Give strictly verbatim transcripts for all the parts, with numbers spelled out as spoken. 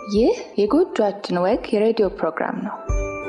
ይህ የጎጆዋችን ወግ የራዲዮ ፕሮግራም ነው።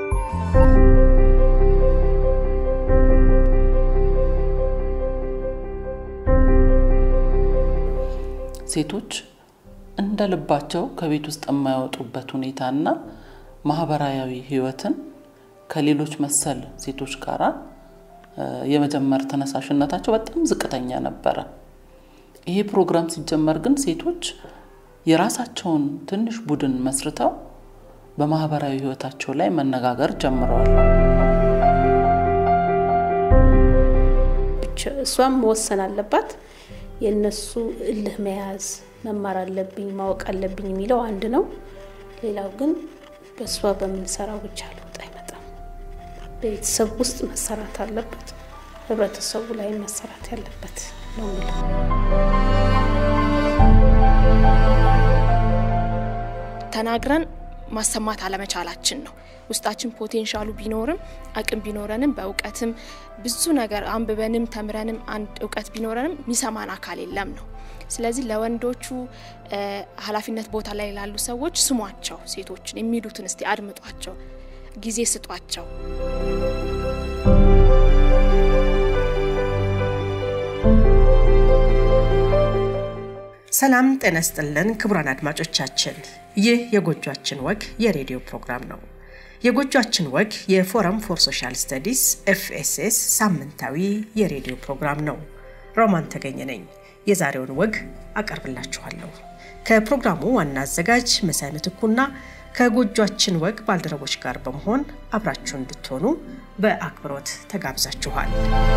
ሴቶች እንደ ልባቸው ከቤት ውስጥ የማይወጡበት ሁኔታና ማኅበራዊ ህይወትን ከሌሎች መሰል ሴቶች ጋር የመጀመር ተነሳሽነታቸው በጣም ዝቅተኛ ነበር። ይሄ ፕሮግራም ሲጀመር ግን ሴቶች የራሳቸውን ትንሽ ቡድን መስርተው በማኅበራዊ ህይወታቸው ላይ መነጋገር ጀምረዋል። እሷም ወሰን አለባት የነሱ እልህ መያዝ መማር አለብኝ ማወቅ አለብኝ የሚለው አንድ ነው። ሌላው ግን በሷ በመንሰራው ብቻ ለውጥ አይመጣም። ቤተሰብ ውስጥ መሰራት አለበት፣ ህብረተሰቡ ላይ መሰራት ያለበት ነው። ተናግረን ማሰማት አለመቻላችን ነው። ውስጣችን ፖቴንሻሉ ቢኖርም አቅም ቢኖረንም በእውቀትም ብዙ ነገር አንብበንም ተምረንም አንድ እውቀት ቢኖረንም ሚሰማን አካል የለም ነው። ስለዚህ ለወንዶቹ ኃላፊነት ቦታ ላይ ያሉ ሰዎች ስሟቸው፣ ሴቶችን የሚሉትን እስቲ አድምጧቸው፣ ጊዜ ስጧቸው። ሰላም ጤና ይስጥልን ክቡራን አድማጮቻችን፣ ይህ የጎጆዋችን ወግ የራዲዮ ፕሮግራም ነው። የጎጆዋችን ወግ የፎረም ፎር ሶሻል ስተዲስ ኤፍ ኤስ ኤስ ሳምንታዊ የራዲዮ ፕሮግራም ነው። ሮማን ተገኘ ነኝ። የዛሬውን ወግ አቀርብላችኋለሁ። ከፕሮግራሙ ዋና አዘጋጅ መሳይ ምትኩና ከጎጆዋችን ወግ ባልደረቦች ጋር በመሆን አብራችሁ እንድትሆኑ በአክብሮት ተጋብዛችኋል።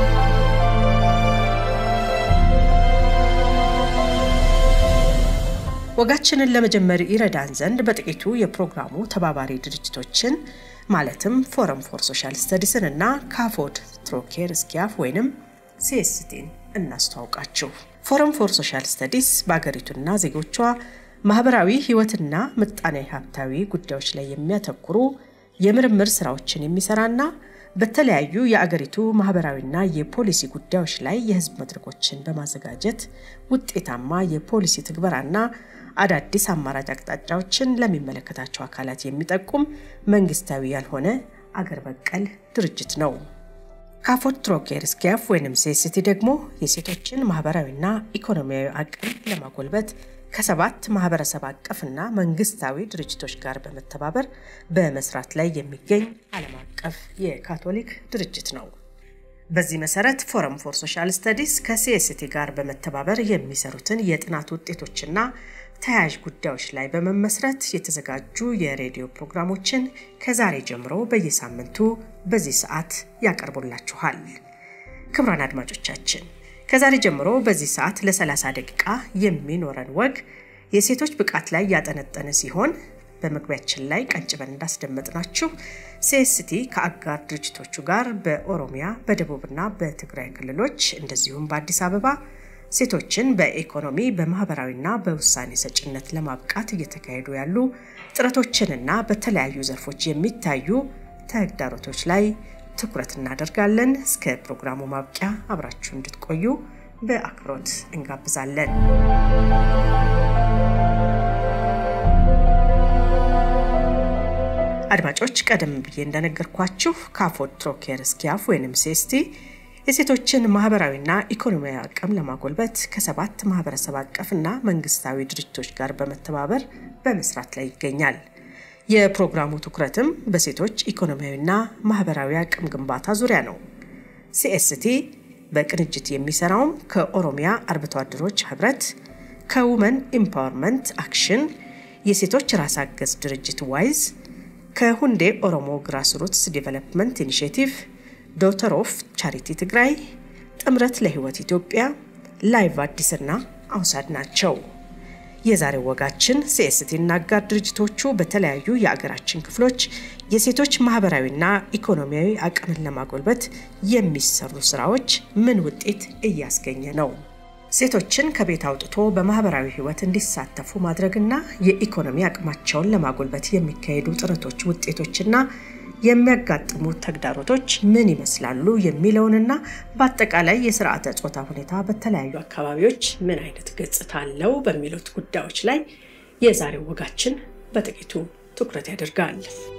ወጋችንን ለመጀመር ይረዳን ዘንድ በጥቂቱ የፕሮግራሙ ተባባሪ ድርጅቶችን ማለትም ፎረም ፎር ሶሻል ስተዲስን እና ካፎድ ትሮኬር ስኪያፍ ወይንም ሲኤስቲን እናስተዋውቃችሁ። ፎረም ፎር ሶሻል ስተዲስ በአገሪቱና ዜጎቿ ማኅበራዊ ህይወትና ምጣኔ ሀብታዊ ጉዳዮች ላይ የሚያተኩሩ የምርምር ስራዎችን የሚሰራና በተለያዩ የአገሪቱ ማኅበራዊና የፖሊሲ ጉዳዮች ላይ የህዝብ መድረኮችን በማዘጋጀት ውጤታማ የፖሊሲ ትግበራና አዳዲስ አማራጭ አቅጣጫዎችን ለሚመለከታቸው አካላት የሚጠቁም መንግስታዊ ያልሆነ አገር በቀል ድርጅት ነው። ካፎድ ትሮኬር ስኪያፍ ወይንም ሲኤስቲ ደግሞ የሴቶችን ማኅበራዊና ኢኮኖሚያዊ አቅም ለማጎልበት ከሰባት ማህበረሰብ አቀፍና መንግስታዊ ድርጅቶች ጋር በመተባበር በመስራት ላይ የሚገኝ ዓለም አቀፍ የካቶሊክ ድርጅት ነው። በዚህ መሰረት ፎረም ፎር ሶሻል ስተዲስ ከሲኤስቲ ጋር በመተባበር የሚሰሩትን የጥናት ውጤቶችና ተያያዥ ጉዳዮች ላይ በመመስረት የተዘጋጁ የራዲዮ ፕሮግራሞችን ከዛሬ ጀምሮ በየሳምንቱ በዚህ ሰዓት ያቀርቡላችኋል። ክቡራን አድማጮቻችን፣ ከዛሬ ጀምሮ በዚህ ሰዓት ለ30 ደቂቃ የሚኖረን ወግ የሴቶች ብቃት ላይ ያጠነጠነ ሲሆን በመግቢያችን ላይ ቀንጭበን እንዳስደመጥናችሁ ሲኤስቲ ከአጋር ጅርድቶቹ ጋር በኦሮሚያ በደቡብና በትግራይ ክልሎች እንደዚሁም በአዲስ አበባ ሴቶችን በኢኮኖሚ በማኅበራዊና በውሳኔ ሰጭነት ለማብቃት እየተካሄዱ ያሉ ጥረቶችንና በተለያዩ ዘርፎች የሚታዩ ተግዳሮቶች ላይ ትኩረት እናደርጋለን። እስከ ፕሮግራሙ ማብቂያ አብራችሁ እንድትቆዩ በአክብሮት እንጋብዛለን። አድማጮች፣ ቀደም ብዬ እንደነገርኳችሁ ካፎድ ትሮኬር ስኪያፍ ወይንም ሲኤስቲ የሴቶችን ማኅበራዊና ኢኮኖሚያዊ አቅም ለማጎልበት ከሰባት ማህበረሰብ አቀፍና መንግስታዊ ድርጅቶች ጋር በመተባበር በመስራት ላይ ይገኛል። የፕሮግራሙ ትኩረትም በሴቶች ኢኮኖሚያዊና ማኅበራዊ አቅም ግንባታ ዙሪያ ነው። ሲኤስቲ በቅንጅት የሚሰራው ከኦሮሚያ አርብቶ አደሮች ህብረት፣ ከውመን ኢምፓወርመንት አክሽን፣ የሴቶች ራስ አገዝ ድርጅት ዋይዝ፣ ከሁንዴ ኦሮሞ ግራስሩትስ ዲቨሎፕመንት ኢኒሺዬቲቭ፣ ዶተር ኦፍ ቻሪቲ ትግራይ፣ ጥምረት ለህይወት ኢትዮጵያ፣ ላይቭ አዲስና አውሳድ ናቸው። የዛሬው ወጋችን ሲኤስቲና አጋር ድርጅቶቹ በተለያዩ የአገራችን ክፍሎች የሴቶች ማኅበራዊና ኢኮኖሚያዊ አቅምን ለማጎልበት የሚሰሩ ስራዎች ምን ውጤት እያስገኘ ነው? ሴቶችን ከቤት አውጥቶ በማኅበራዊ ህይወት እንዲሳተፉ ማድረግና የኢኮኖሚ አቅማቸውን ለማጎልበት የሚካሄዱ ጥረቶች ውጤቶችና የሚያጋጥሙ ተግዳሮቶች ምን ይመስላሉ የሚለውንና በአጠቃላይ የሥርዓተ ጾታ ሁኔታ በተለያዩ አካባቢዎች ምን አይነት ገጽታ አለው በሚሉት ጉዳዮች ላይ የዛሬው ወጋችን በጥቂቱ ትኩረት ያደርጋል።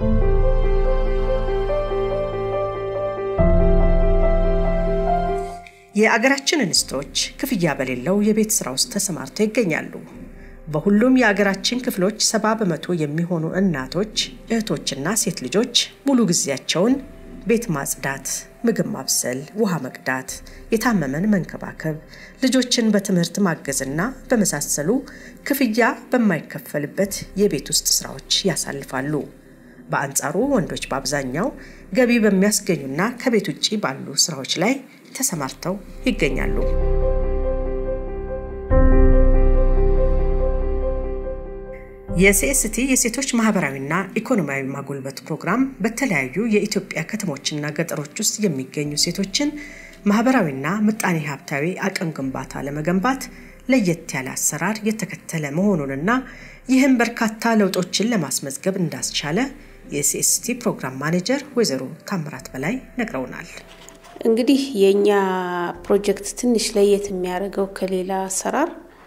የአገራችን እንስቶች ክፍያ በሌለው የቤት ስራ ውስጥ ተሰማርተው ይገኛሉ። በሁሉም የአገራችን ክፍሎች ሰባ በመቶ የሚሆኑ እናቶች፣ እህቶችና ሴት ልጆች ሙሉ ጊዜያቸውን ቤት ማጽዳት፣ ምግብ ማብሰል፣ ውሃ መቅዳት፣ የታመመን መንከባከብ፣ ልጆችን በትምህርት ማገዝና በመሳሰሉ ክፍያ በማይከፈልበት የቤት ውስጥ ስራዎች ያሳልፋሉ። በአንጻሩ ወንዶች በአብዛኛው ገቢ በሚያስገኙና ከቤት ውጪ ባሉ ስራዎች ላይ ተሰማርተው ይገኛሉ። የሲኤስቲ የሴቶች ማኅበራዊና ኢኮኖሚያዊ ማጎልበት ፕሮግራም በተለያዩ የኢትዮጵያ ከተሞችና ገጠሮች ውስጥ የሚገኙ ሴቶችን ማኅበራዊና ምጣኔ ሀብታዊ አቅም ግንባታ ለመገንባት ለየት ያለ አሰራር የተከተለ መሆኑንና ይህም በርካታ ለውጦችን ለማስመዝገብ እንዳስቻለ የሲኤስቲ ፕሮግራም ማኔጀር ወይዘሮ ታምራት በላይ ነግረውናል። እንግዲህ የኛ ፕሮጀክት ትንሽ ለየት የሚያደርገው ከሌላ አሰራር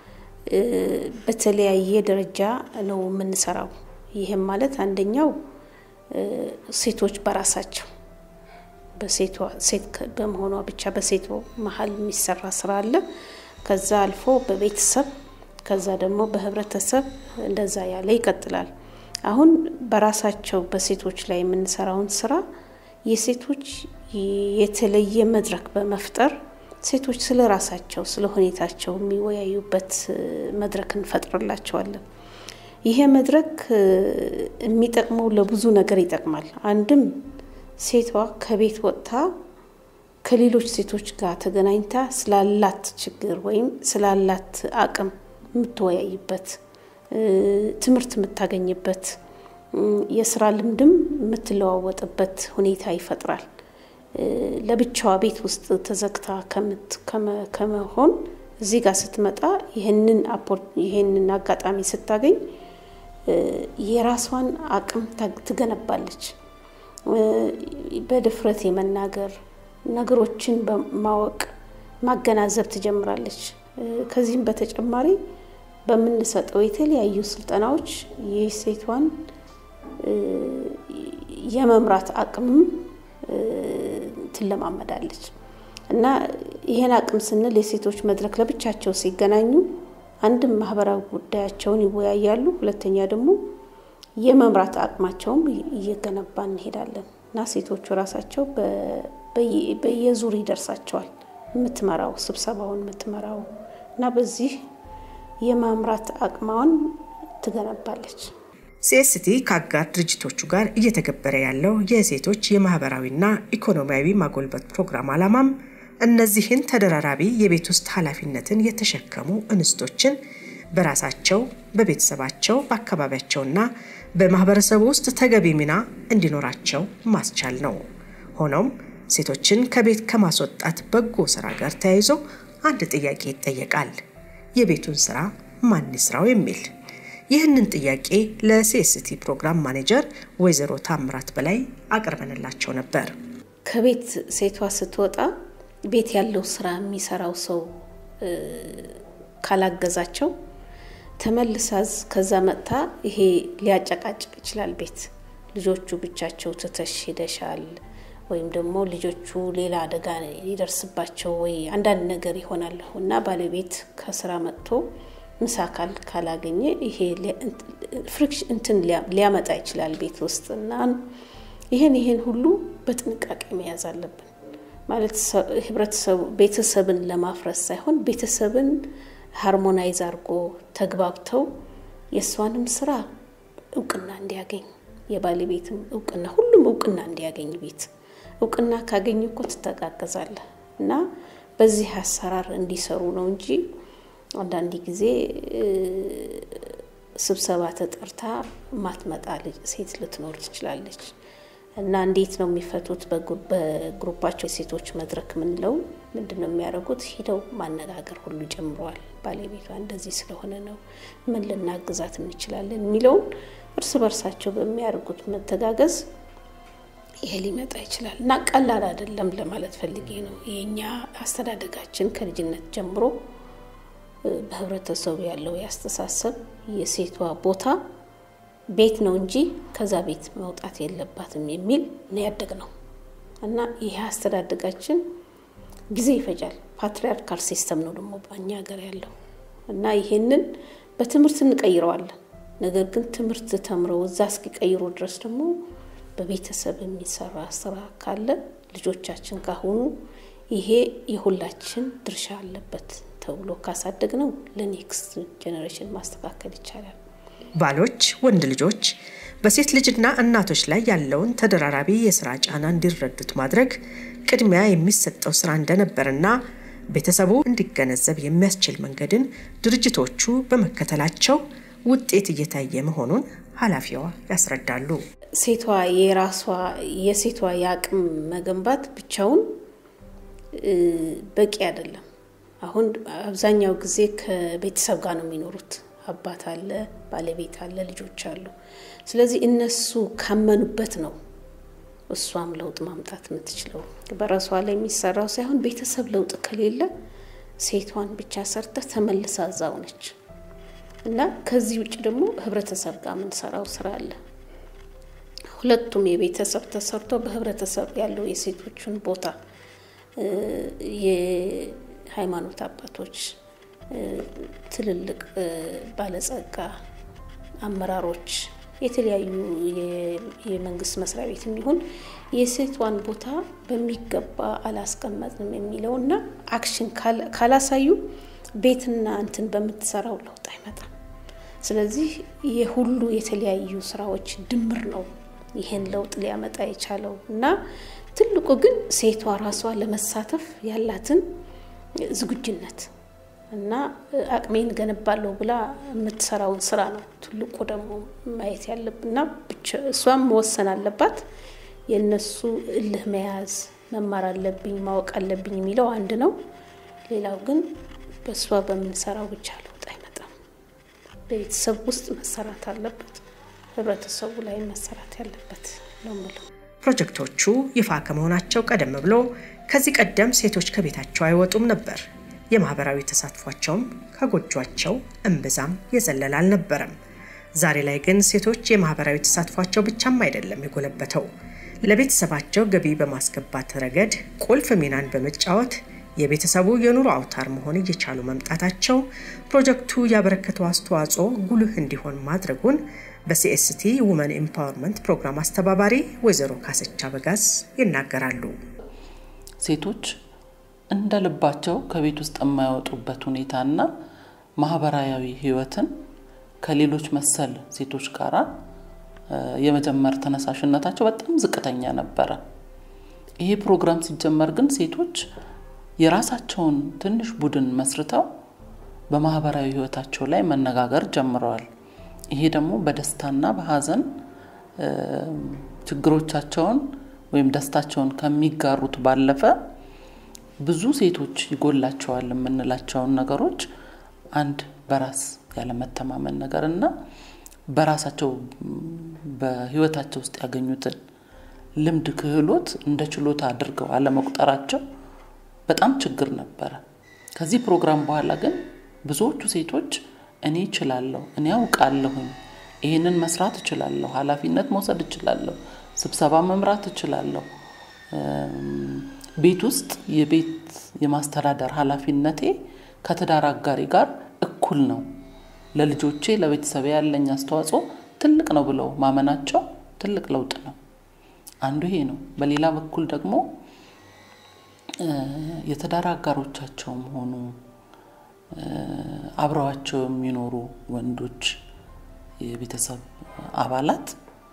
በተለያየ ደረጃ ነው የምንሰራው። ይሄም ማለት አንደኛው ሴቶች በራሳቸው በሴቷ ሴት በመሆኗ ብቻ በሴቷ መሀል የሚሰራ ስራ አለ። ከዛ አልፎ በቤተሰብ ከዛ ደግሞ በህብረተሰብ እንደዛ ያለ ይቀጥላል። አሁን በራሳቸው በሴቶች ላይ የምንሰራውን ስራ የሴቶች የተለየ መድረክ በመፍጠር ሴቶች ስለ ራሳቸው ስለ ሁኔታቸው የሚወያዩበት መድረክ እንፈጥርላቸዋለን። ይሄ መድረክ የሚጠቅመው ለብዙ ነገር ይጠቅማል። አንድም ሴቷ ከቤት ወጥታ ከሌሎች ሴቶች ጋር ተገናኝታ ስላላት ችግር ወይም ስላላት አቅም የምትወያይበት፣ ትምህርት የምታገኝበት፣ የስራ ልምድም የምትለዋወጥበት ሁኔታ ይፈጥራል። ለብቻዋ ቤት ውስጥ ተዘግታ ከመት ከመሆን እዚህ ጋር ስትመጣ ይሄንን አፖርት ይሄንን አጋጣሚ ስታገኝ የራሷን አቅም ትገነባለች። በድፍረት የመናገር ነገሮችን በማወቅ ማገናዘብ ትጀምራለች። ከዚህም በተጨማሪ በመንሰጠው የተለያዩ ስልጠናዎች የሴቷን የመምራት አቅም ትለማመዳለች እና ይሄን አቅም ስንል የሴቶች መድረክ ለብቻቸው ሲገናኙ አንድም ማህበራዊ ጉዳያቸውን ይወያያሉ፣ ሁለተኛ ደግሞ የመምራት አቅማቸውም እየገነባን እንሄዳለን እና ሴቶቹ ራሳቸው በየዙር ይደርሳቸዋል የምትመራው ስብሰባውን የምትመራው እና በዚህ የማምራት አቅማውን ትገነባለች። ሲኤስቲ ከአጋር ጅርድቶቹ ጋር እየተገበረ ያለው የሴቶች የማኅበራዊና ኢኮኖሚያዊ ማጎልበት ፕሮግራም ዓላማም እነዚህን ተደራራቢ የቤት ውስጥ ኃላፊነትን የተሸከሙ እንስቶችን በራሳቸው በቤተሰባቸው በአካባቢያቸውና በማህበረሰቡ ውስጥ ተገቢ ሚና እንዲኖራቸው ማስቻል ነው። ሆኖም ሴቶችን ከቤት ከማስወጣት በጎ ስራ ጋር ተያይዞ አንድ ጥያቄ ይጠየቃል። የቤቱን ስራ ማን ይስራው የሚል። ይህንን ጥያቄ ለሲኤስቲ ፕሮግራም ማኔጀር ወይዘሮ ታምራት በላይ አቀርበንላቸው ነበር። ከቤት ሴቷ ስትወጣ ቤት ያለው ስራ የሚሰራው ሰው ካላገዛቸው ተመልሳዝ ከዛ መጣ ይሄ ሊያጨቃጭቅ ይችላል። ቤት ልጆቹ ብቻቸው ተተሽደሻል ወይም ደግሞ ልጆቹ ሌላ አደጋ ይደርስባቸው ወይ አንዳንድ ነገር ይሆናል እና ባለቤት ከስራ መጥቶ ምሳካል ካላገኘ ይሄ ፍሪክሽን እንትን ሊያመጣ ይችላል ቤት ውስጥና ይሄን ይሄን ሁሉ በጥንቃቄ መያዝ አለብን። ማለት ህብረተሰቡ ቤተሰብን ለማፍረስ ሳይሆን ቤተሰብን ሃርሞናይዝ አርጎ ተግባብተው የሷንም ስራ እውቅና እንዲያገኝ የባለቤትም እውቅና ሁሉም እውቅና እንዲያገኝ ቤት እውቅና ካገኙ እኮ ተተጋገዛለ እና በዚህ አሰራር እንዲሰሩ ነው እንጂ አንዳንድ ጊዜ ስብሰባ ተጠርታ ማትመጣ ሴት ልትኖር ትችላለች እና እንዴት ነው የሚፈቱት? በግሩፓቸው ሴቶች መድረክ ምንለው ምንድነው የሚያደርጉት? ሄደው ማነጋገር ሁሉ ጀምሯል። ባለቤቷ እንደዚህ ስለሆነ ነው ምን ልናግዛት እንችላለን የሚለው እርስ በርሳቸው በሚያደርጉት መተጋገዝ ይሄ ሊመጣ ይችላል እና ቀላል አይደለም ለማለት ፈልጌ ነው። የኛ አስተዳደጋችን ከልጅነት ጀምሮ በህብረተሰቡ ያለው ያስተሳሰብ የሴቷ ቦታ ቤት ነው እንጂ ከዛ ቤት መውጣት የለባትም የሚል ነው ያደግነው እና ይሄ አስተዳደጋችን ጊዜ ይፈጃል። ፓትሪያርካል ሲስተም ነው ደግሞ በእኛ ሀገር ያለው እና ይሄንን በትምህርት እንቀይረዋለን። ነገር ግን ትምህርት ተምረው እዛ እስኪቀይሩ ድረስ ደግሞ በቤተሰብ የሚሰራ ስራ ካለ ልጆቻችን ካሁኑ ይሄ የሁላችን ድርሻ አለበት ተብሎ ካሳደግነው ለኔክስት ጄነሬሽን ማስተካከል ይቻላል። ባሎች ወንድ ልጆች በሴት ልጅና እናቶች ላይ ያለውን ተደራራቢ የሥራ ጫና እንዲረዱት ማድረግ ቅድሚያ የሚሰጠው ስራ እንደነበርና ቤተሰቡ እንዲገነዘብ የሚያስችል መንገድን ድርጅቶቹ በመከተላቸው ውጤት እየታየ መሆኑን ኃላፊዋ ያስረዳሉ። ሴቷ የራሷ የሴቷ ያቅም መገንባት ብቻውን በቂ አይደለም። አሁን አብዛኛው ጊዜ ከቤተሰብ ጋር ነው የሚኖሩት። አባት አለ፣ ባለቤት አለ፣ ልጆች አሉ። ስለዚህ እነሱ ካመኑበት ነው እሷም ለውጥ ማምጣት የምትችለው። በራሷ ላይ የሚሰራው ሳይሆን ቤተሰብ ለውጥ ከሌለ ሴቷን ብቻ ሰርተ ተመልሳ እዛው ነች እና ከዚህ ውጭ ደግሞ ህብረተሰብ ጋር ምን ሰራው ስራ አለ። ሁለቱም የቤተሰብ ተሰርቶ በህብረተሰብ ያለው የሴቶችን ቦታ የሃይማኖት አባቶች፣ ትልልቅ ባለጸጋ አመራሮች፣ የተለያዩ የመንግስት መስሪያ ቤት የሚሆን የሴቷን ቦታ በሚገባ አላስቀመጥንም የሚለውና አክሽን ካላሳዩ ቤትና እንትን በመትሰራው ለውጥ አይመጣም። ስለዚህ የሁሉ የተለያዩ ስራዎች ድምር ነው ይሄን ለውጥ ሊያመጣ የቻለው እና ትልቁ ግን ሴቷ ራሷ ለመሳተፍ ያላትን ዝግጁነት እና አቅሜን ገነባለሁ ብላ የምትሰራውን ስራ ነው ትልቁ ደግሞ ማየት ያለብንና እሷም መወሰን አለባት። የነሱ እልህ መያዝ መማር አለብኝ ማወቅ አለብኝ የሚለው አንድ ነው። ሌላው ግን በሷ በመንሰራው ብቻ ለውጥ አይመጣም። በቤተሰብ ውስጥ መሰራት አለበት፣ ህብረተሰቡ ላይ መሰራት ያለበት ነው ማለት። ፕሮጀክቶቹ ይፋ ከመሆናቸው ቀደም ብሎ ከዚህ ቀደም ሴቶች ከቤታቸው አይወጡም ነበር። የማኅበራዊ ተሳትፏቸውም ከጎጆዋቸው እንብዛም የዘለለ አልነበረም። ዛሬ ላይ ግን ሴቶች የማኅበራዊ ተሳትፏቸው ብቻም አይደለም የጎለበተው፣ ለቤተሰባቸው ገቢ በማስገባት ረገድ ቁልፍ ሚናን በመጫወት የቤተሰቡ የኑሮ አውታር መሆን እየቻሉ መምጣታቸው ፕሮጀክቱ ያበረከተው አስተዋጽኦ ጉልህ እንዲሆን ማድረጉን በሲኤስቲ ውመን ኤምፓወርመንት ፕሮግራም አስተባባሪ ወይዘሮ ካሰቻ በጋዝ ይናገራሉ። ሴቶች እንደ ልባቸው ከቤት ውስጥ የማይወጡበት ሁኔታና ማኅበራዊ ህይወትን ከሌሎች መሰል ሴቶች ጋር የመጀመር ተነሳሽነታቸው በጣም ዝቅተኛ ነበር። ይሄ ፕሮግራም ሲጀመር ግን ሴቶች የራሳቸውን ትንሽ ቡድን መስርተው በማኅበራዊ ህይወታቸው ላይ መነጋገር ጀምረዋል። ይሄ ደግሞ በደስታና በሐዘን ችግሮቻቸውን ወይም ደስታቸውን ከሚጋሩት ባለፈ ብዙ ሴቶች ይጎላቸዋል የምንላቸው ነገሮች አንድ በራስ ያለ መተማመን ነገርና በራሳቸው በህይወታቸው ውስጥ ያገኙትን ልምድ ክህሎት እንደ ችሎታ አድርገው አለመቁጠራቸው በጣም ችግር ነበር። ከዚህ ፕሮግራም በኋላ ግን ብዙዎቹ ሴቶች እኔ እችላለሁ፣ እኔ አውቃለሁ፣ ይሄንን መስራት እችላለሁ፣ ኃላፊነት መውሰድ እችላለሁ፣ ስብሰባ መምራት እችላለሁ፣ ቤት ውስጥ የቤት የማስተዳደር ኃላፊነቴ ከትዳር አጋሪ ጋር እኩል ነው፣ ለልጆቼ ለቤተሰብ ያለኝ አስተዋጽኦ ትልቅ ነው ብለው ማመናቸው ትልቅ ለውጥ ነው። አንዱ ይሄ ነው። በሌላ በኩል ደግሞ የትዳር አጋሮቻቸውም ሆኑ አብረዋቸው የሚኖሩ ወንዶች የቤተሰብ አባላት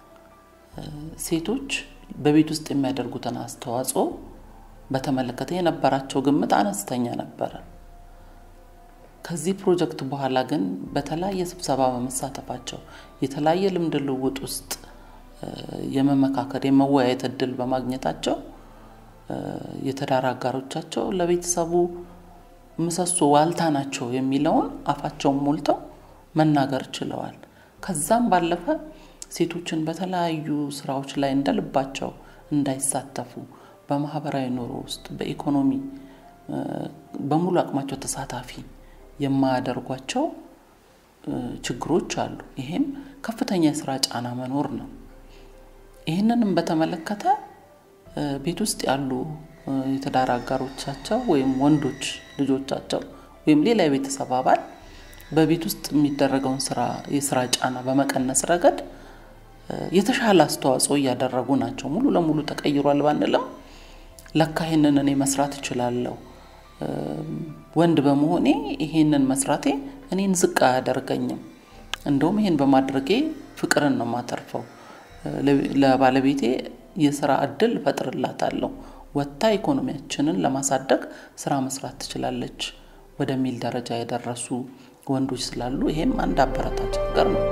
ሴቶች በቤት ውስጥ የሚያደርጉትን አስተዋጽኦ በተመለከተ የነበራቸው ግምት አነስተኛ ነበር። ከዚህ ፕሮጀክት በኋላ ግን በተለያየ ስብሰባ በመሳተፋቸው የተለያየ ልምድ ልውውጥ ውስጥ የመመካከር የመወያየት እድል በማግኘታቸው የትዳር አጋሮቻቸው ለቤተሰቡ ምሰሶ ዋልታ ናቸው የሚለውን አፋቸውን ሞልተው መናገር ችለዋል። ከዛም ባለፈ ሴቶችን በተለያዩ ስራዎች ላይ እንደልባቸው እንዳይሳተፉ በማህበራዊ ኑሮ ውስጥ በኢኮኖሚ በሙሉ አቅማቸው ተሳታፊ የማያደርጓቸው ችግሮች አሉ ይሄም ከፍተኛ የሥራ ጫና መኖር ነው ይሄንንም በተመለከተ ቤት ውስጥ ያሉ የተዳራ አጋሮቻቸው ወይም ወንዶች ልጆቻቸው ወይም ሌላ የቤተሰብ አባል በቤት ውስጥ የሚደረገውን ስራ የሥራ ጫና በመቀነስ ረገድ የተሻለ አስተዋጽኦ ያደረጉ ናቸው ሙሉ ለሙሉ ተቀይሯል ባንልም ለካ ይሄንን እኔ መስራት እችላለሁ ወንድ በመሆኔ ይሄንን መስራቴ እኔን ዝቅ አያደርገኝም እንደውም ይሄን በማድረጌ ፍቅርን ነው ማተርፈው ለባለቤቴ የሥራ እድል ፈጥርላታለሁ ወጣ ኢኮኖሚያችንን ለማሳደግ ስራ መስራት ትችላለች ወደሚል ደረጃ የደረሱ ወንዶች ስላሉ ይሄም አንድ አበረታች ነገር ነው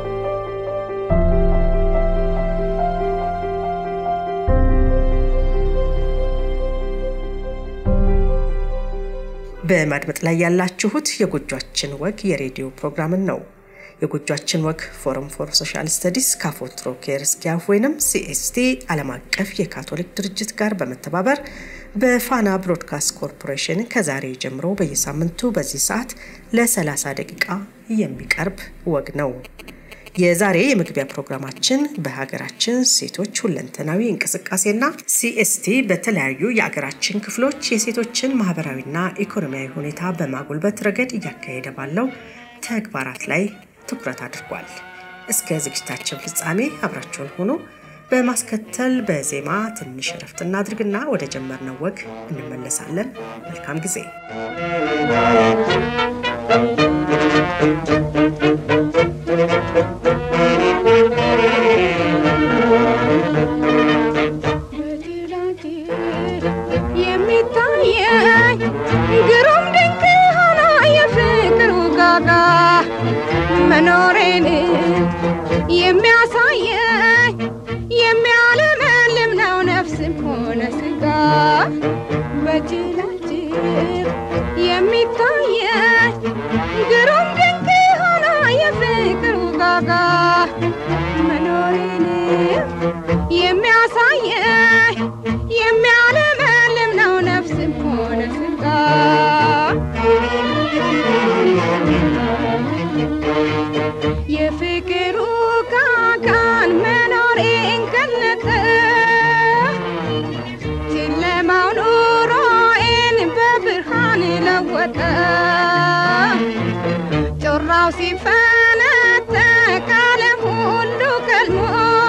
በማድመጥ ላይ ያላችሁት የጎጆዋችን ወግ የራዲዮ ፕሮግራም ነው የጎጆዋችን ወግ ፎረም ፎር ሶሻል ስተዲስ ካፎትሮኬር ስኪያፍ ወይንም ሲኤስቲ ዓለም አቀፍ የካቶሊክ ድርጅት ጋር በመተባበር በፋና ብሮድካስት ኮርፖሬሽን ከዛሬ ጀምሮ በየሳምንቱ በዚህ ሰዓት ለ30 ደቂቃ የሚቀርብ ወግ ነው የዛሬ የመግቢያ ፕሮግራማችን በሀገራችን ሴቶች ሁለንተናዊ እንቅስቃሴና ሲኤስቲ በተለያዩ የሀገራችን ክፍሎች የሴቶችን ማኅበራዊና ኢኮኖሚያዊ ሁኔታ በማጎልበት ረገድ እያካሄደ ባለው ተግባራት ላይ ትኩረት አድርጓል እስከ ዝግጅታችን ፍጻሜ አብራችሁን ሆኖ በማስከተል በዜማ ትንሽ ረፍት እናድርግና ወደ ጀመርነው ወግ እንመለሳለን መልካም ጊዜ የሚታየኝ ግሩም ድንቅ ሆኖ የፍቅሩ ጋጋ መኖሬን የሚያሳየኝ የሚያለመልም ነው ነፍስም ሆነ ስጋ በጅላጅል የሚታየኝ ግሩም ድንቅ ሆኖ የፍቅሩ ጋጋ መኖሬን የሚያሳየኝ የሚያለመልም ነው ነፍስም ሆነ ስጋ የፍቅሩ ጋጋን መኖሬን ገለጠ ጨለማው ኑሮዬን በብርሃን ለወጠ ጮራው ሲፈነጠቅ ዓለም ሁሉ ከልሞ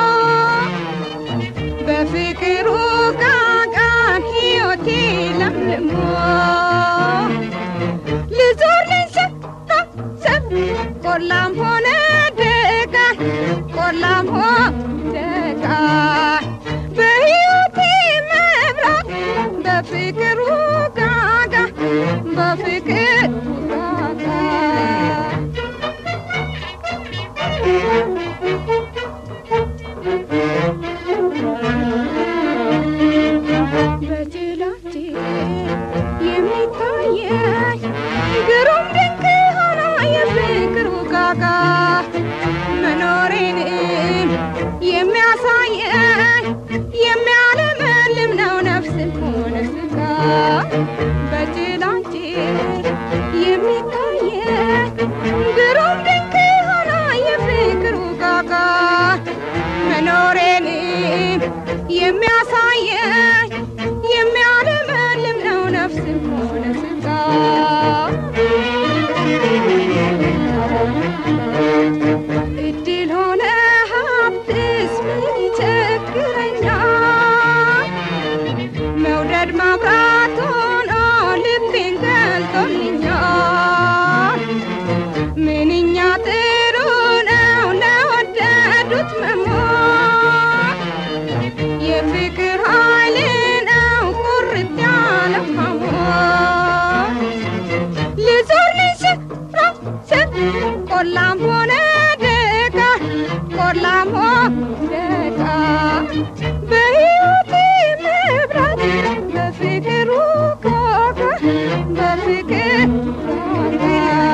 በፍቅሩ ጋጋን ሕይወቴ ለምልሞ ልዞር ልንሰራሰብ ቆላም ሆነ ደጋ ቆላም ሆነ ደጋ በሕይወቴ መብራት በፍቅሩ ጋጋ በፍቅሩ ጋጋ በጅላጅ የሚታየኝ ግሩም ድንቅ ሆኖ የፍቅሩ ጋጋ መኖሬን የሚያሳየኝ የሚያለመልም ነው ነፍስም ሆነ ስጋ በጅላጅ የሚታየኝ ግሩም ድንቅ ሆኖ የፍቅሩ ጋጋ መኖሬን የሚያሳየኝ የሚያለመልም ነው ነፍስም ሆነ ስጋ እድል ሆነ ሀብትስ ምን ይቸግረኛል መውደድ ማብራት ሆኖ ልቤን ገልጦልኛል ምንኛ ጥሩ ነው ለወደዱት መሞት የፍቅር ኃይል ነው ቁርጥ ያለ ሐሞት ልዞር ልንሰራሰብ ቆላም ሆነ ደጋ ቆላም ሆነ ደጋ በሕይወቴ መብራት በፍቅሩ ጋጋ በፍቅሩ ጋጋ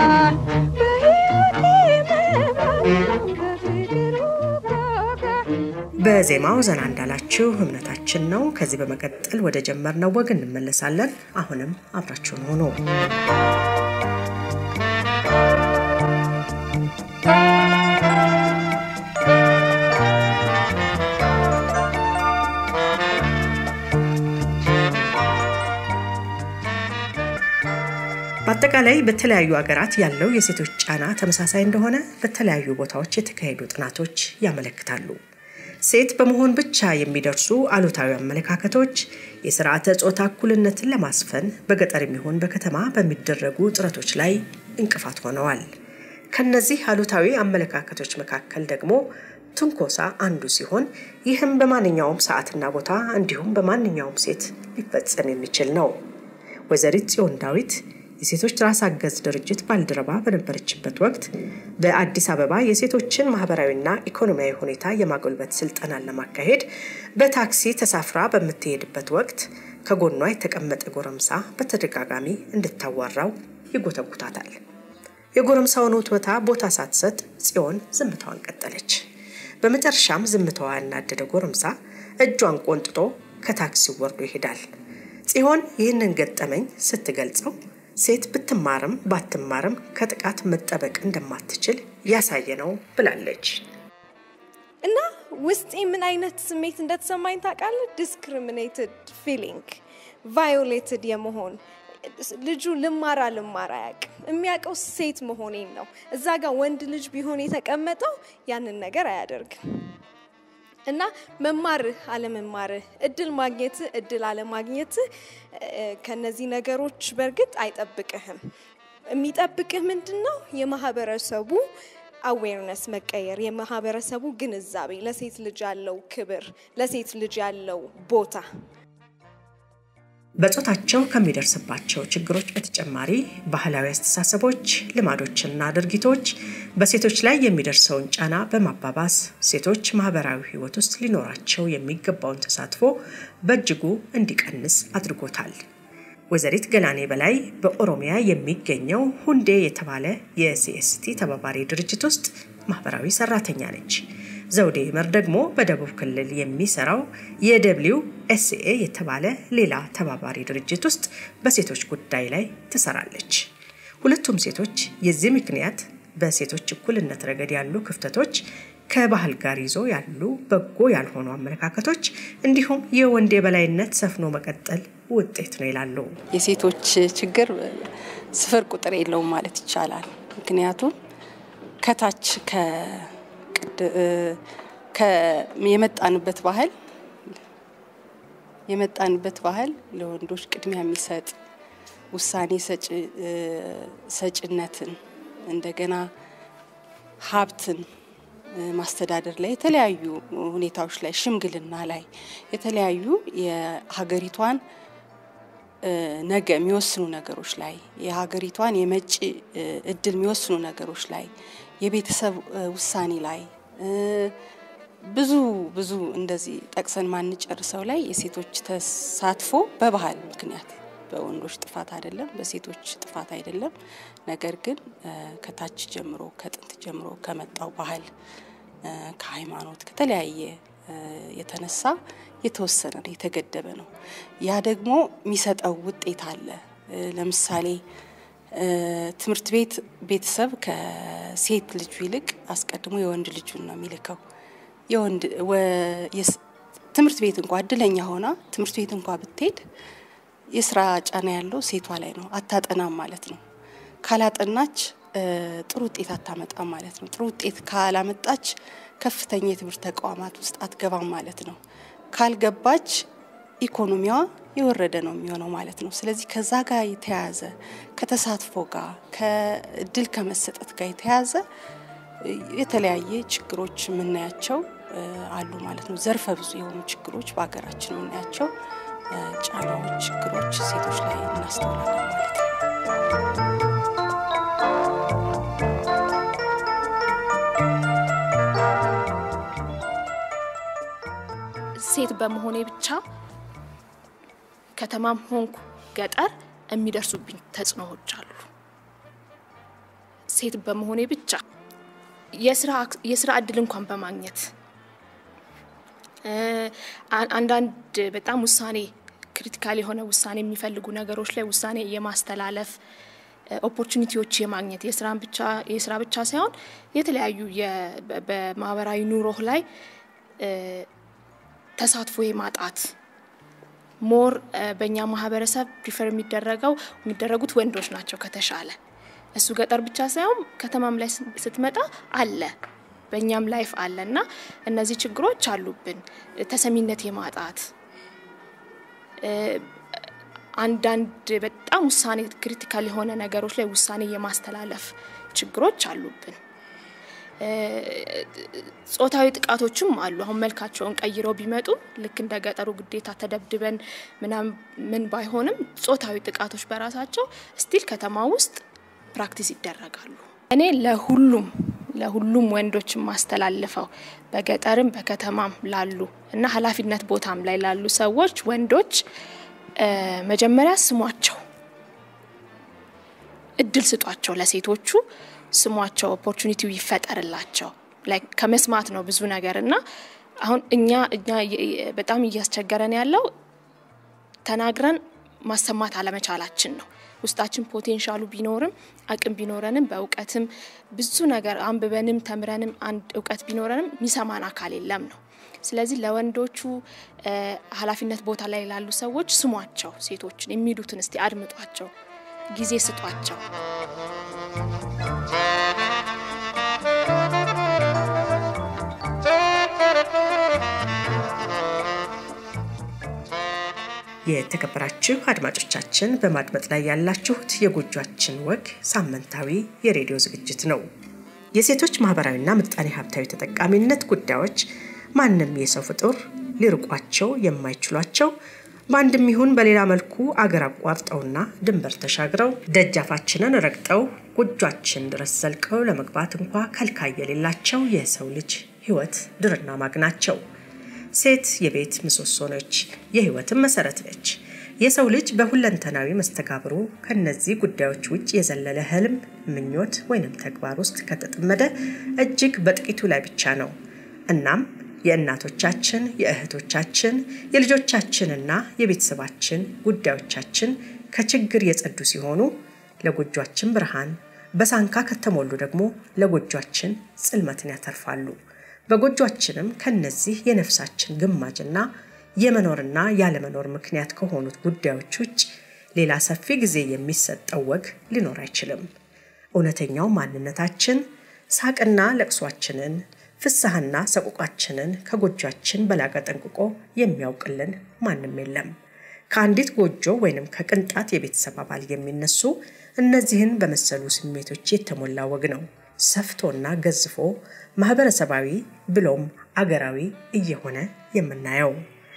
በሕይወቴ መብራት በፍቅሩ ጋጋ በዜማው ዘና እንዳላችሁ እምነታችን ነው ከዚህ በመቀጠል ወደ ጀመርነው ወግ እንመለሳለን አሁንም አብራችሁን ሆኖ በአጠቃላይ በተለያዩ ሀገራት ያለው የሴቶች ጫና ተመሳሳይ እንደሆነ በተለያዩ ቦታዎች የተካሄዱ ጥናቶች ያመለክታሉ። ሴት በመሆን ብቻ የሚደርሱ አሉታዊ አመለካከቶች የሥርዓተ ጾታ እኩልነትን ለማስፈን በገጠር የሚሆን በከተማ በሚደረጉ ጥረቶች ላይ እንቅፋት ሆነዋል። ከነዚህ አሉታዊ አመለካከቶች መካከል ደግሞ ትንኮሳ አንዱ ሲሆን ይህም በማንኛውም ሰዓትና ቦታ እንዲሁም በማንኛውም ሴት ሊፈጸም የሚችል ነው። ወይዘሪት ጽዮን ዳዊት የሴቶች ራስ አገዝ ድርጅት ባልደረባ በነበረችበት ወቅት በአዲስ አበባ የሴቶችን ማኅበራዊና ኢኮኖሚያዊ ሁኔታ የማጎልበት ስልጠናን ለማካሄድ በታክሲ ተሳፍራ በምትሄድበት ወቅት ከጎኗ የተቀመጠ ጎረምሳ በተደጋጋሚ እንድታዋራው ይጎተጉታታል። የጎረምሳውን ውትወታ ቦታ ሳትሰጥ ጽዮን ዝምታዋን ቀጠለች። በመጨረሻም ዝምታዋ ያናደደ ጎረምሳ እጇን ቆንጥጦ ከታክሲው ወርዶ ይሄዳል። ጽዮን ይህንን ገጠመኝ ስትገልጸው ሴት ብትማርም ባትማርም ከጥቃት መጠበቅ እንደማትችል ያሳየ ነው ብላለች። እና ውስጤ ምን አይነት ስሜት እንደተሰማኝ ታውቃለህ? ዲስክሪሚኔትድ ፊሊንግ፣ ቫዮሌትድ የመሆን ልጁ ልማራ ልማራ ያቅ የሚያቀው ሴት መሆኔን ነው። እዛ ጋር ወንድ ልጅ ቢሆን የተቀመጠው ያንን ነገር አያደርግም። እና መማር አለ መማር እድል ማግኘት እድል አለ ማግኘት ከነዚህ ነገሮች በርግጥ አይጠብቅህም። የሚጠብቅህ ምንድነው? የማህበረሰቡ አዌርነስ መቀየር፣ የማህበረሰቡ ግንዛቤ፣ ለሴት ልጅ ያለው ክብር፣ ለሴት ልጅ ያለው ቦታ። በጾታቸው ከሚደርስባቸው ችግሮች በተጨማሪ ባህላዊ አስተሳሰቦች፣ ልማዶችና ድርጊቶች በሴቶች ላይ የሚደርሰውን ጫና በማባባስ ሴቶች ማህበራዊ ህይወት ውስጥ ሊኖራቸው የሚገባውን ተሳትፎ በእጅጉ እንዲቀንስ አድርጎታል። ወይዘሪት ገላኔ በላይ በኦሮሚያ የሚገኘው ሁንዴ የተባለ የሲኤስቲ ተባባሪ ድርጅት ውስጥ ማህበራዊ ሰራተኛ ነች። ዘውዴ መር ደግሞ በደቡብ ክልል የሚሰራው የደብሊው ኤስኤ የተባለ ሌላ ተባባሪ ድርጅት ውስጥ በሴቶች ጉዳይ ላይ ትሰራለች። ሁለቱም ሴቶች የዚህ ምክንያት በሴቶች እኩልነት ረገድ ያሉ ክፍተቶች ከባህል ጋር ይዞ ያሉ በጎ ያልሆኑ አመለካከቶች እንዲሁም የወንድ የበላይነት ሰፍኖ መቀጠል ውጤት ነው ይላሉ። የሴቶች ችግር ስፍር ቁጥር የለውም ማለት ይቻላል። ምክንያቱም ከታች ከ ከየመጣንበት ባህል የመጣንበት ባህል ለወንዶች ቅድሚያ የሚሰጥ ውሳኔ ሰጭ ሰጭነትን እንደገና ሀብትን ማስተዳደር ላይ የተለያዩ ሁኔታዎች ላይ ሽምግልና ላይ የተለያዩ የሀገሪቷን ነገ የሚወስኑ ነገሮች ላይ የሀገሪቷን የመጪ እድል የሚወስኑ ነገሮች ላይ የቤተሰብ ውሳኔ ላይ ብዙ ብዙ እንደዚህ ጠቅሰን ማንጨርሰው ላይ የሴቶች ተሳትፎ በባህል ምክንያት በወንዶች ጥፋት አይደለም፣ በሴቶች ጥፋት አይደለም። ነገር ግን ከታች ጀምሮ ከጥንት ጀምሮ ከመጣው ባህል ከሃይማኖት ከተለያየ የተነሳ የተወሰነ ነው፣ የተገደበ ነው። ያ ደግሞ የሚሰጠው ውጤት አለ። ለምሳሌ ትምህርት ቤት ቤተሰብ ከሴት ልጅ ይልቅ አስቀድሞ የወንድ ልጅን ነው የሚልከው። የወንድ ትምህርት ቤት እንኳን እድለኛ ሆና ትምህርት ቤት እንኳን ብትሄድ የስራ ጫና ያለው ሴቷ ላይ ነው። አታጠናም ማለት ነው። ካላጠናች ጥሩ ውጤት አታመጣም ማለት ነው። ጥሩ ውጤት ካላመጣች ከፍተኛ የትምህርት ተቋማት ውስጥ አትገባም ማለት ነው። ካልገባች ኢኮኖሚዋ የወረደ ነው የሚሆነው ማለት ነው። ስለዚህ ከዛ ጋር የተያያዘ ከተሳትፎ ጋር ከድል ከመሰጠት ጋር የተያያዘ የተለያየ ችግሮች ምናያቸው አሉ ማለት ነው። ዘርፈ ብዙ የሆኑ ችግሮች በአገራችን ምናያቸው ጫናዎች፣ ችግሮች ሴቶች ላይ እናስተውላለን ማለት ነው። ሴት በመሆኔ ብቻ ከተማም ሆንኩ ገጠር የሚደርሱብኝ ተጽዕኖዎች አሉ። ሴት በመሆኔ ብቻ የስራ የስራ እድል እንኳን በማግኘት አንዳንድ በጣም ውሳኔ ክሪቲካል የሆነ ውሳኔ የሚፈልጉ ነገሮች ላይ ውሳኔ የማስተላለፍ ኦፖርቹኒቲዎች የማግኘት የስራን ብቻ የስራ ብቻ ሳይሆን የተለያዩ በማህበራዊ ኑሮ ላይ ተሳትፎ የማጣት ሞር በእኛ ማህበረሰብ ፕሪፈር የሚደረገው የሚደረጉት ወንዶች ናቸው ከተሻለ እሱ ገጠር ብቻ ሳይሆን ከተማም ላይ ስትመጣ አለ በእኛም ላይፍ አለና እነዚህ ችግሮች አሉብን ተሰሚነት የማጣት አንዳንድ በጣም ውሳኔ ክሪቲካል የሆነ ነገሮች ላይ ውሳኔ የማስተላለፍ ችግሮች አሉብን ጾታዊ ጥቃቶችም አሉ አሁን መልካቸውን ቀይረው ቢመጡ ልክ እንደ ገጠሩ ግዴታ ተደብድበን ምናም ምን ባይሆንም ጾታዊ ጥቃቶች በራሳቸው ስቲል ከተማ ውስጥ ፕራክቲስ ይደረጋሉ እኔ ለሁሉም ለሁሉም ወንዶች ማስተላልፈው በገጠርም በከተማም ላሉ እና ኃላፊነት ቦታም ላይ ላሉ ሰዎች ወንዶች መጀመሪያ ስሟቸው እድል ስጧቸው ለሴቶቹ ስሟቸው ኦፖርቹኒቲው ይፈጠርላቸው ላይክ ከመስማት ነው ብዙ ነገርና አሁን እኛ እኛ በጣም እያስቸገረን ያለው ተናግረን ማሰማት አለመቻላችን ነው ውስጣችን ፖቴንሻሉ ቢኖርም አቅም ቢኖረንም በእውቀትም ብዙ ነገር አንብበንም ተምረንም አንድ እውቀት ቢኖረንም ሚሰማን አካል የለም ነው ስለዚህ ለወንዶቹ ኃላፊነት ቦታ ላይ ላሉ ሰዎች ስሟቸው ሴቶችን የሚሉትን እስቲ አድምጧቸው ጊዜ ስጧቸው የተከበራችሁ አድማጮቻችን በማድመጥ ላይ ያላችሁት የጎጆዋችን ወግ ሳምንታዊ የራዲዮ ዝግጅት ነው የሴቶች ማኅበራዊና ምጣኔ ሀብታዊ ተጠቃሚነት ጉዳዮች ማንንም የሰው ፍጡር ሊርቋቸው የማይችሏቸው ባንድም ይሁን በሌላ መልኩ አገር አቋርጠውና ድንበር ተሻግረው ደጃፋችንን ረግጠው ጎጆዋችን ድረስ ዘልቀው ለመግባት እንኳን ከልካይ የሌላቸው የሰው ልጅ ህይወት ድርና ማግናቸው ሴት የቤት ምሰሶ ነች የህይወትም መሰረት ነች የሰው ልጅ በሁለንተናዊ መስተጋብሩ ከነዚህ ጉዳዮች ውጭ የዘለለ ህልም ምኞት ወይንም ተግባር ውስጥ ከተጠመደ እጅግ በጥቂቱ ላይ ብቻ ነው እናም የእናቶቻችን የእህቶቻችን የልጆቻችንና የቤተሰባችን ጉዳዮቻችን ከችግር የጸዱ ሲሆኑ ለጎጆዋችን ብርሃን በሳንካ ከተሞሉ ደግሞ ለጎጆዋችን ጽልመትን ያተርፋሉ በጎጆዋችንም ከነዚህ የነፍሳችን ግማጅና የመኖርና ያለመኖር ምክንያት ከሆኑት ጉዳዮች ውጭ ሌላ ሰፊ ጊዜ የሚሰጠው ወግ ሊኖር አይችልም እውነተኛው ማንነታችን ሳቅና ለቅሷችንን ፍስሐና ሰቆቃችንን ከጎጆዋችን በላቀ ጠንቅቆ የሚያውቅልን ማንንም የለም ከአንዲት ጎጆ ወይንም ከቅንጣት የቤተሰብ አባል የሚነሱ እነዚህን በመሰሉ ስሜቶች የተሞላ ወግ ነው ሰፍቶና ገዝፎ ማህበረሰባዊ ብሎም አገራዊ እየሆነ የምናየው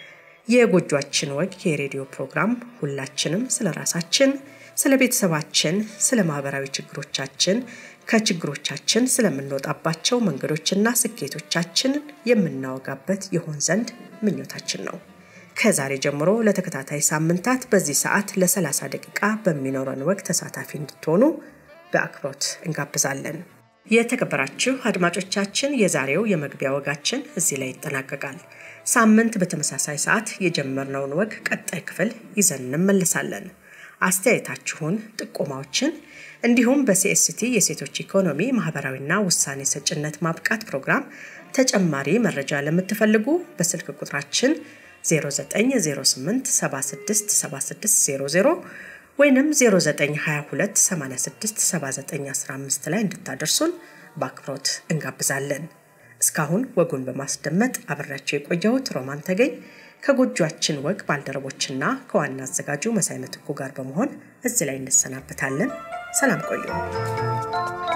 የጎጆዋችን ወግ የራዲዮ ፕሮግራም ሁላችንም ስለራሳችን ስለ ቤተሰባችን ስለ ማህበራዊ ችግሮቻችን ከችግሮቻችን ስለምንወጣባቸው መንገዶችና ስኬቶቻችን የምናወጋበት ይሆን ዘንድ ምኞታችን ነው ከዛሬ ጀምሮ ለተከታታይ ሳምንታት በዚህ ሰዓት ለ30 ደቂቃ በሚኖረን ወግ ተሳታፊ እንድትሆኑ በአክብሮት እንጋብዛለን የተከበራችሁ አድማጮቻችን የዛሬው የመግቢያ ወጋችን እዚህ ላይ ይጠናቀቃል ሳምንት በተመሳሳይ ሰዓት የጀመርነውን ወግ ቀጣይ ክፍል ይዘን እንመለሳለን አስተያየታችሁን ጥቆማዎችን እንዲሁም በሲኤስቲ የሴቶች ኢኮኖሚ ማኅበራዊና ውሳኔ ሰጭነት ማብቃት ፕሮግራም ተጨማሪ መረጃ ለምትፈልጉ በስልክ ቁጥራችን zero nine zero eight seven six seven six zero zero ወይንም zero nine two two eight six seven nine one five ላይ እንድታደርሱን በአክብሮት እንጋብዛለን እስካሁን ወጉን በማስደመጥ አብራችሁ የቆየሁት ሮማን ተገኝ ከጎጆዋችን ወግ ባልደረቦችና ከዋና አዘጋጁ መሳይነቱ ጋር በመሆን እዚህ ላይ እንሰናበታለን ሰላም ቆዩ